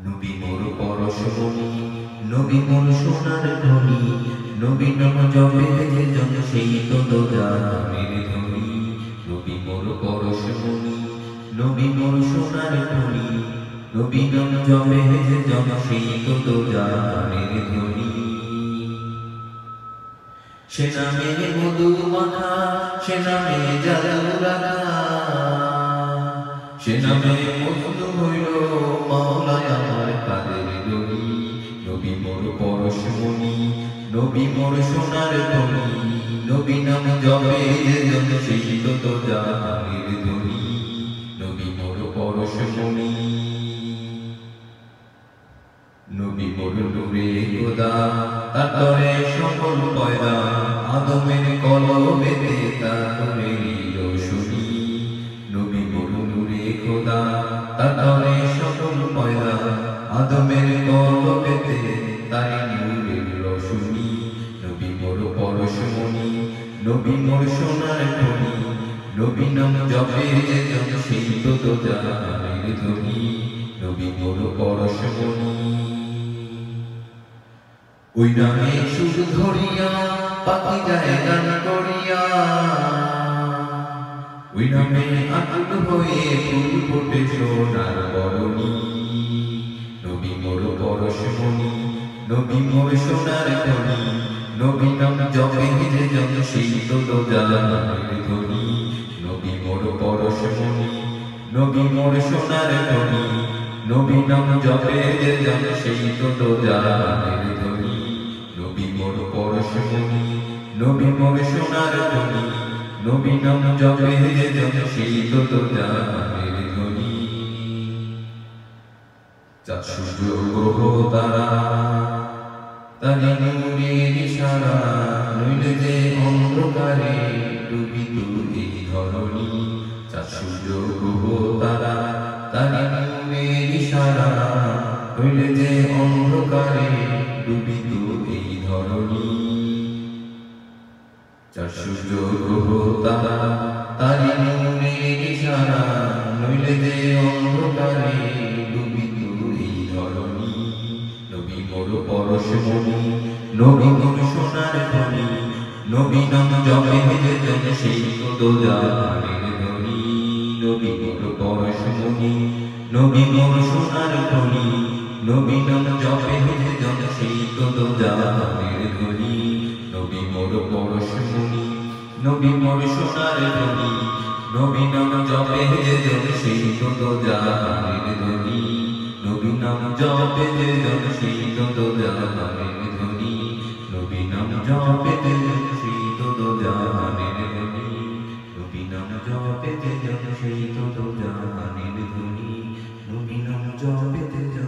নবী মোর পরশমণি, নবী মোর সোনার ধ্বনি, নবী নাম জপে যে জন সেই তো দোজাহানের ধ্বনি। নবী মোর পরশমণি, নবী মোর সোনার ধ্বনি, নবী নাম জপে যে জন সেই তো দোজাহানের ধ্বনি। সে নামে মধু মাখা, সে নামে জাদু রাখা, সে নামে মজনু হইল মাওলায় আমার কাদের দড়ি। নবী মোর পরশমণি, নবী মোর সোনার ধ্বনি, নবী নাম জপে যে জন সেই তো দোজাহানের ধ্বনি। নবী মোর পরশমণি, নবী মোর নূরে খোদা, তার তরে সকল পয়দা, আদমের কলবেতে তার নূরেরই রোশনী। নবী মোর নূরে খোদা, তার তরে সকল পয়দা, আদমের কলবেতে তার নূরের রোশনী। নবী মোর পরশমণি, নবী মোর সোনার ধ্বনি, নবী নাম জপে যে জন সেই তো দোজাহানের ধ্বনি। নবী মোর পরশমণি, ওই নামে সুর ধরিয়া পাখি যায় গান করিয়া, ওই নামে আকুল হয়ে ফুল ফোটে সোনার বরণী। নবী মোর পরশমণি, নবী মোর সোনার ধ্বনি, নবী নাম জপে যে জন সেই তো দোজাহানের ধ্বনি। নবী মোর পরশমণি, নবী মোর সোনার ধ্বনি, নবী নাম জপে যে জন সেই তো দোজাহানের ধ্বনি। নবী মোর পরশমণি, নবী মোর সোনার ধ্বনি, নবী নাম জপে যে জন সেই তো দোজাহানের ধ্বনি। চাঁদ সূর্য গ্রহ তারা, তারি নূরের ইশারা, নইলে যে অন্ধকারে ডুবিত এই ধরণী। চাঁদ সূর্য গ্রহ তারা, তারি নূরের ইশারা, নইলে যে অন্ধকারে ডুবিত এই ধরণী। চাঁদ সূর্য গ্রহ তারা, তারি নূরের ইশারা, নইলে যে অন্ধকারে ডুবিত এই ধরণী। নবী মোর পরশমণি, নবী মোর সোনার ধ্বনি, নবী নাম জপে যে জন সেই তো দোজাহানের ধ্বনি। নবী মোর পরশমণি, নবী মোর সোনার ধ্বনি, নবী নাম জপে যে জন সেই তো দোজাহানের ধ্বনি। নবী মোর পরশমণি, নবী মোর সোনার ধ্বনি, নবী নাম জপে যে জন সেই তো দোজাহানের ধ্বনি। নবী নাম জপে যে জন সেই তো দোজাহানের ধ্বনি। নবী নাম জপে যে জন সেই তো দোজাহানের ধ্বনি। নবী নাম জপে যে জন সেই তো দোজাহানের ধ্বনি। নবী নাম জপে যে